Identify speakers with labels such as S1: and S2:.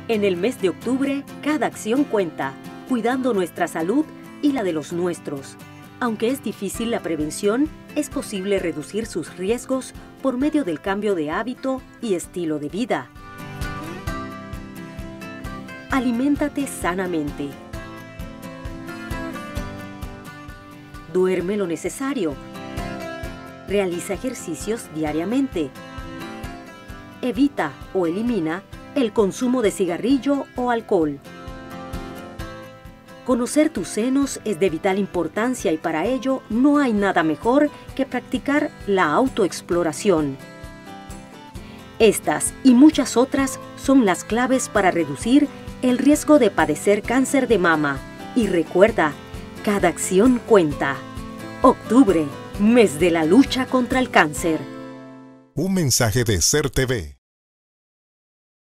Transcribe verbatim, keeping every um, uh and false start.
S1: En el mes de octubre, cada acción cuenta, cuidando nuestra salud y la de los nuestros. Aunque es difícil la prevención, es posible reducir sus riesgos por medio del cambio de hábito y estilo de vida. Aliméntate sanamente. Duerme lo necesario. Realiza ejercicios diariamente. Evita o elimina el consumo de cigarrillo o alcohol. Conocer tus senos es de vital importancia y para ello no hay nada mejor que practicar la autoexploración. Estas y muchas otras son las claves para reducir el riesgo de padecer cáncer de mama. Y recuerda, cada acción cuenta. Octubre, mes de la lucha contra el cáncer.
S2: Un mensaje de S E R T V.